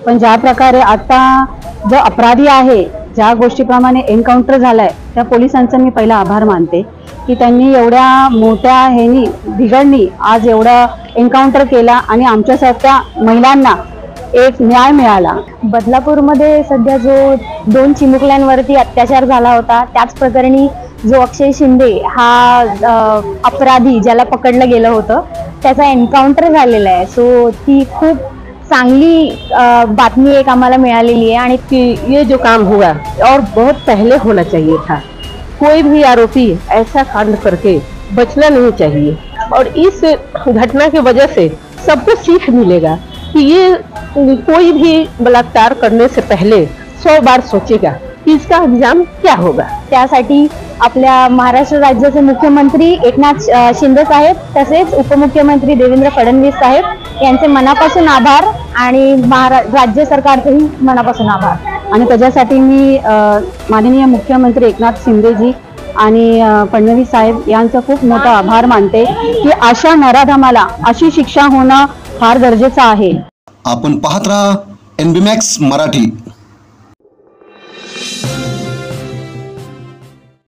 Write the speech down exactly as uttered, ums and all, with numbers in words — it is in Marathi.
पण ज्या प्रकारे आता जो अपराधी आहे, ज्या गोष्टीप्रमाणे एन्काउंटर झालाय, त्या पोलिसांचा मी पहिला आभार मानते की त्यांनी एवढ्या मोठ्या ह्यानी बिघडणी आज एवढा एन्काउंटर केला आणि आमच्यासारख्या महिलांना एक न्याय मिळाला। बदलापूरमध्ये सध्या जो दोन चिमुकल्यांवरती अत्याचार झाला होता, त्याच प्रकरणी जो अक्षय शिंदे हा अपराधी ज्याला पकडलं गेलं होतं, त्याचा एन्काउंटर झालेला आहे। सो ती खूप चांगली बातमी एक आम्हाला मिळालेली आहे आणि कि ये जो काम हुआ और बहुत पहले होना चाहिए था। कोई भी आरोपी ऐसा कांड करके बचना नहीं चाहिए और इस घटना की वजह से सबको सीख मिलेगा कि ये कोई भी बलात्कार करने से पहले सौ बार सोचेगा कि इसका अंजाम क्या होगा। त्यासाठी आपल्या महाराष्ट्र राज्याचे मुख्यमंत्री एकनाथ शिंदे साहेब तसेच उपमुख्यमंत्री देवेंद्र फडणवीस साहेब यांचे मनापासून आभार आणि राज्य सरकारचेही मनापासून आभार। आणि त्याच्यासाठी मी माननीय मुख्यमंत्री एकनाथ शिंदेजी आणि फडणवीस साहेब यांचा खूप मोठा आभार मानते की अशा नराधमाला अशी शिक्षा होणं फार गरजेचं आहे। आपण पाहत राहा एन बी मॅक्स मराठी।